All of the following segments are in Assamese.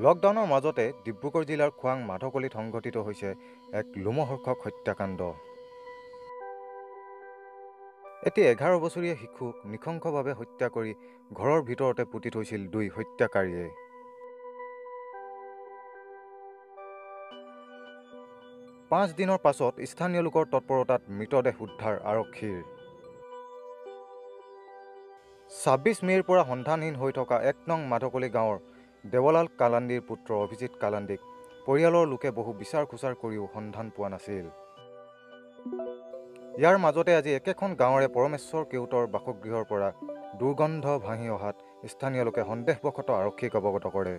লকডাউনৰ মাজতে ডিব্ৰুগড় জিলাৰ খোৱাং মাধকলিত সংঘটিত হৈছে এক লোমহৰ্ষক হত্যাকাণ্ড। এটি 11 বছৰীয়া শিশুক নৃশংসভাৱে হত্যা কৰি ঘৰৰ ভিতৰতে পুতি থৈছিল দুই হত্যাকাৰীয়ে। পাঁচ দিনৰ পাছত স্থানীয় লোকৰ তৎপৰতাত মৃতদেহ উদ্ধাৰ আৰক্ষীৰ। 26 মে'ৰ পৰা সন্ধানহীন হৈ থকা 1 নং মাধকলি গাঁৱৰ দেৱলাল কালাণ্ডীৰ পুত্ৰ অভিজিত কালাণ্ডীক পৰিয়ালৰ লোকে বহু বিচাৰ খোচাৰ কৰিও সন্ধান পোৱা নাছিল। ইয়াৰ মাজতে আজি একেখন গাঁৱৰে পৰমেশ্বৰ কেওটৰ বাসগৃহৰ পৰা দুৰ্গন্ধ ভাহি অহাত স্থানীয় লোকে সন্দেহবশতঃ আৰক্ষীক অৱগত কৰে।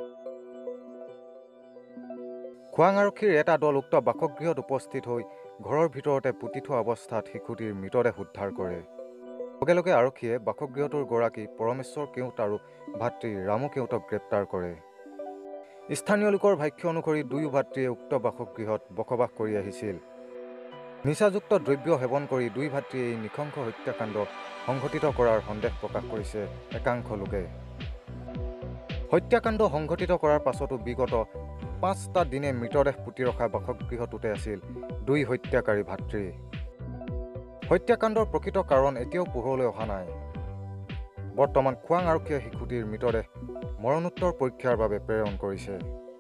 খোৱাং আৰক্ষীৰ এটা দল উক্ত বাসগৃহত উপস্থিত হৈ ঘৰৰ ভিতৰতে পুতি থোৱা অৱস্থাত শিশুটিৰ মৃতদেহ উদ্ধাৰ কৰে। লগে লগে আৰক্ষীয়ে বাসগৃহটোৰ গৰাকী পৰমেশ্বৰ কেওট আৰু ভাতৃ ৰামু কেওটক গ্ৰেপ্তাৰ কৰে। স্থানীয় লোকৰ ভাষ্য অনুসৰি দুয়ো ভাতৃয়ে উক্ত বাসগৃহত বসবাস কৰি আহিছিল। নিচাযুক্ত দ্ৰব্য সেৱন কৰি দুই ভাতৃয়ে এই নৃশংস হত্যাকাণ্ড সংঘটিত কৰাৰ সন্দেহ প্ৰকাশ কৰিছে একাংশ লোকে। হত্যাকাণ্ড সংঘটিত কৰাৰ পাছতো বিগত 5টা দিনে মৃতদেহ পুতি ৰখা বাসগৃহটোতে আছিল দুই হত্যাকাৰী ভাতৃ। হত্যাকাণ্ডৰ প্ৰকৃত কাৰণ এতিয়াও পোহৰলৈ অহা নাই। বৰ্তমান খোৱাং আৰক্ষীয়ে শিশুটিৰ মৃতদেহ মৰণোত্তৰ পৰীক্ষাৰ বাবে প্ৰেৰণ কৰিছে।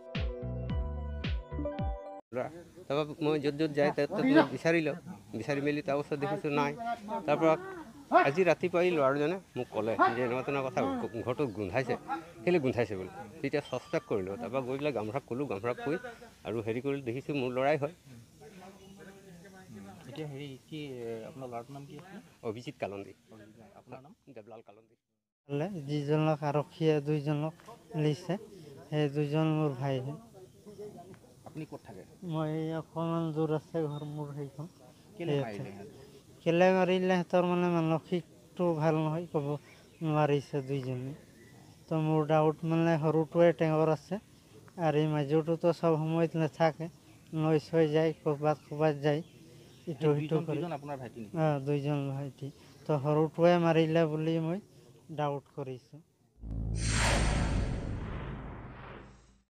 তাৰপৰা মই য'ত যায় তাত বিচাৰিলোঁ, বিচাৰি মেলি তাৰপাছত দেখিছোঁ নাই। তাৰপৰা আজি ৰাতিপুৱাই ল'ৰাজনে মোক ক'লে যে এনেকুৱা তেনেকুৱা কথা, ঘৰটো গোন্ধাইছে, কেলৈ গোন্ধাইছে বুলি। তেতিয়া ছাছপেক্ট কৰিলোঁ। তাৰপৰা গৈ পেলাই গামোচাক ক'লোঁ, গামোচাক কৈ আৰু হেৰি কৰি দেখিছোঁ মোৰ ল'ৰাই হয়। এতিয়া হেৰি কি আপোনাৰ ল'ৰাটোৰ নাম কি আছিল? অভিজিত কালাণ্ডী। আপোনাৰ নাম? দেৱলাল কালাণ্ডী। যিজনক আৰক্ষীয়ে দুইজনক লৈছে সেই দুইজন মোৰ ভাই। আপুনি ক'ত থাকে? মই অকণমান দূৰ আছে ঘৰ মোৰ সেইখন। কেলে মাৰিলে? কেলে মাৰিলে সিহঁতৰ মানে মানসিকটো ভাল নহয়, ক'ব নোৱাৰিছে দুইজনে। তো মোৰ ডাউট মানে সৰুটোৱে টেঙৰ আছে আৰু এই মাজৰটোতো চব সময়ত নাথাকে, নৈ চৈ যায়, ক'ৰবাত যায়, ইটো সিটো কৰি। আপোনাৰ ভাইটি? দুইজন ভাইটি। তো সৰুটোৱে মাৰিলে বুলি মই ডাউট কৰিছোঁ।